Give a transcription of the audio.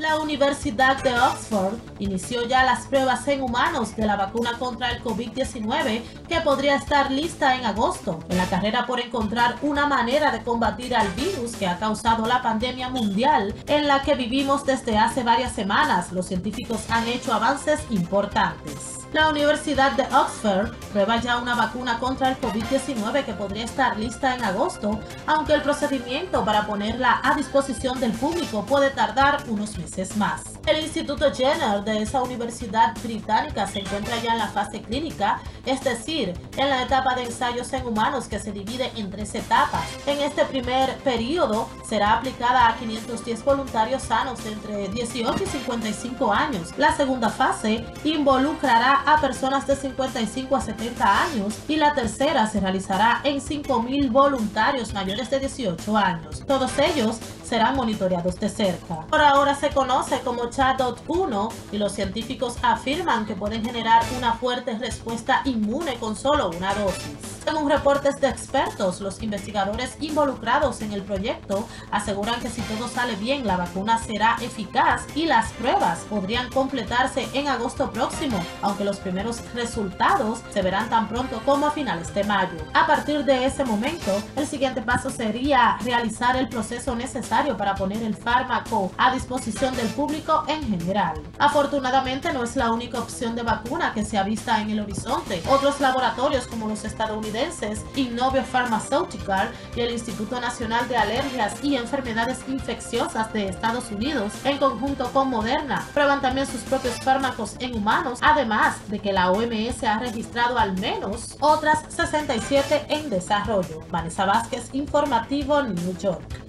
La Universidad de Oxford inició ya las pruebas en humanos de la vacuna contra el COVID-19 que podría estar lista en agosto, en la carrera por encontrar una manera de combatir al virus que ha causado la pandemia mundial en la que vivimos desde hace varias semanas. Los científicos han hecho avances importantes. La Universidad de Oxford prueba ya una vacuna contra el COVID-19 que podría estar lista en agosto, aunque el procedimiento para ponerla a disposición del público puede tardar unos meses más. El Instituto Jenner de esa universidad británica se encuentra ya en la fase clínica, es decir, en la etapa de ensayos en humanos que se divide en 3 etapas. En este primer periodo será aplicada a 510 voluntarios sanos entre 18 y 55 años. La segunda fase involucrará a personas de 55 a 70 años y la tercera se realizará en 5.000 voluntarios mayores de 18 años. Todos ellos serán monitoreados de cerca. Por ahora se conoce como Chat.1 y los científicos afirman que pueden generar una fuerte respuesta inmune con solo una dosis. Según reportes de expertos, los investigadores involucrados en el proyecto aseguran que si todo sale bien, la vacuna será eficaz y las pruebas podrían completarse en agosto próximo, aunque los primeros resultados se verán tan pronto como a finales de mayo. A partir de ese momento, el siguiente paso sería realizar el proceso necesario para poner el fármaco a disposición del público en general. Afortunadamente, no es la única opción de vacuna que se avista en el horizonte. Otros laboratorios como los estadounidenses Inovio Pharmaceutical y el Instituto Nacional de Alergias y Enfermedades Infecciosas de Estados Unidos, en conjunto con Moderna, prueban también sus propios fármacos en humanos, además de que la OMS ha registrado al menos otras 67 en desarrollo. Vanessa Vázquez, Informativo New York.